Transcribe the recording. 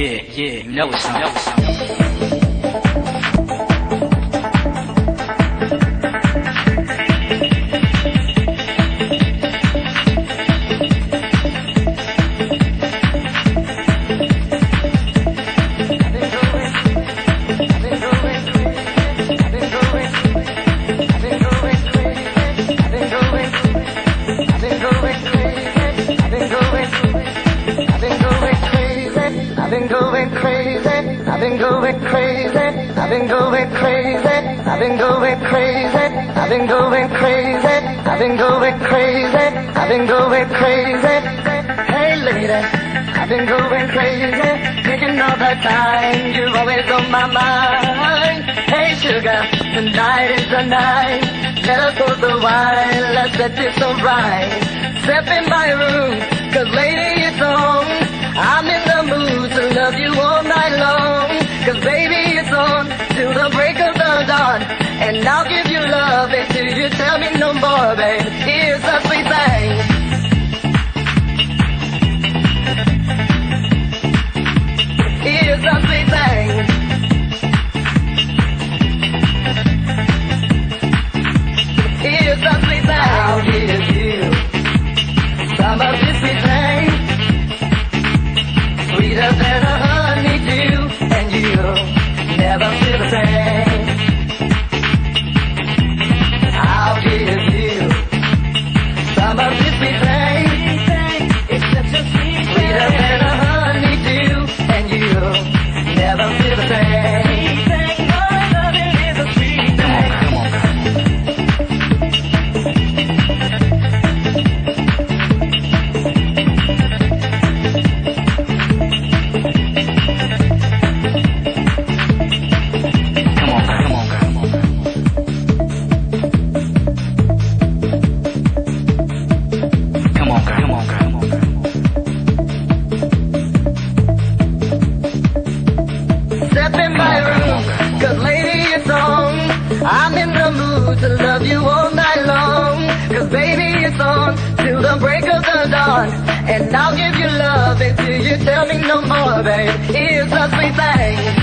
you know it's on. Hey lady, I've been going crazy, thinking all the time, you're always on my mind. Hey sugar, tonight is the night, let us pour the wine, let's set this alright. Step in my room, 'cause lady it's on, I'm in the mood to love you all night long. 'Cause baby it's on, till the break of the dawn, and I'll give you love until you tell me no more, babe. Here's the sweet thing. Here's the sweet thing. Here's the sweet thing. I'll give you some of this sweet thing, sweeter than a honeydew, and you'll never feel the same. I'll give you some of this sweet thing, it's such a sweet thing, sweeter than a honeydew, and you'll never feel the same. I'm in the mood to love you all night long. 'Cause baby it's on till the break of the dawn, and I'll give you love until you tell me no more, babe. Here's the sweet thing.